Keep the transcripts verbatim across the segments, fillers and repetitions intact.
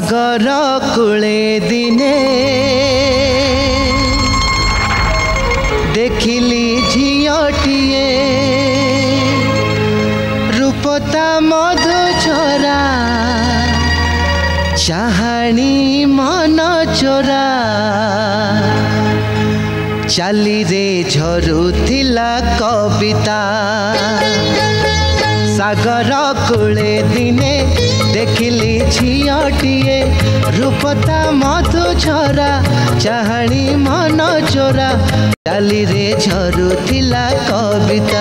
सागर कूले दिने देखिली झियटिए रूपता मधु छोरा चाहाणी मन चोरा चाली रे झरुथिला कविता सागर कूले दिने देखिली झियटिए रूपता मधु छोरा चाहाणी मन चोरा चाली रे झरुथिला कविता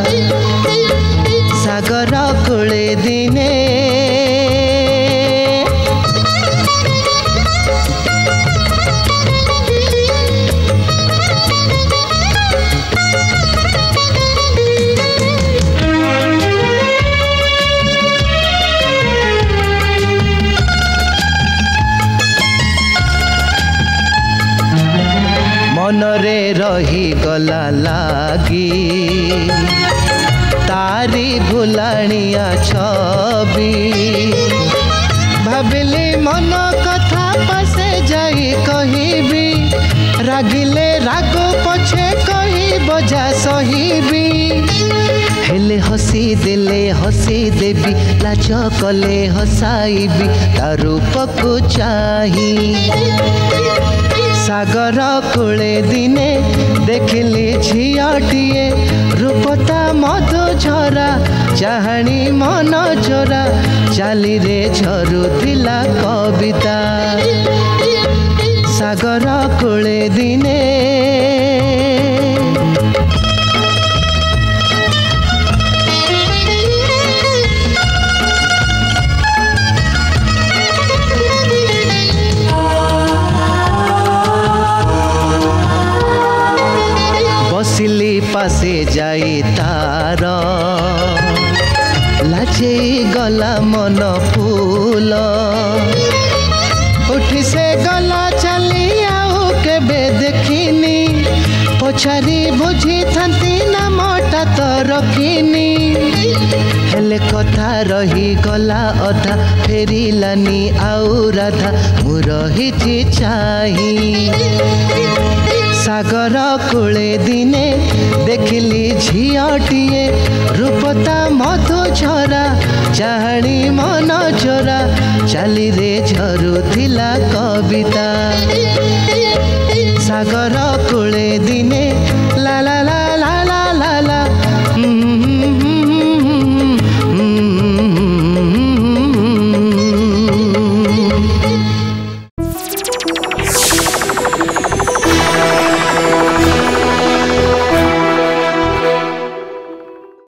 सागर कूले दिने मनरे रही गला लागी तारी भुलाणिया छवि भाविली मन कथा पसे जाई कहिबी रागिले राग पछे कही बजा सहिबी हेले हसी देले हसी देवी लाज कले हसाइबी ता रूपको चाही सागर कूले दिने देखिली झियटिए रूपता मधु झरा चाहाणी मन चोरा चाली रे झरुथिला कविता सागर कूले दिने बसिली पासे जाई तार लाजे गला मन फूल उठी से गला चली आउ केबे देखिनी पछारी बुझी थांती ना मोटा तो रखिनी हेले कथा रही गला अधा फेरिलानी आउ राधा मु रही चाही सागर कूले दिने देखिली झियटिए रूपता मधु झरा चाहाणी मन चोरा चाली रे झरुथिला कविता।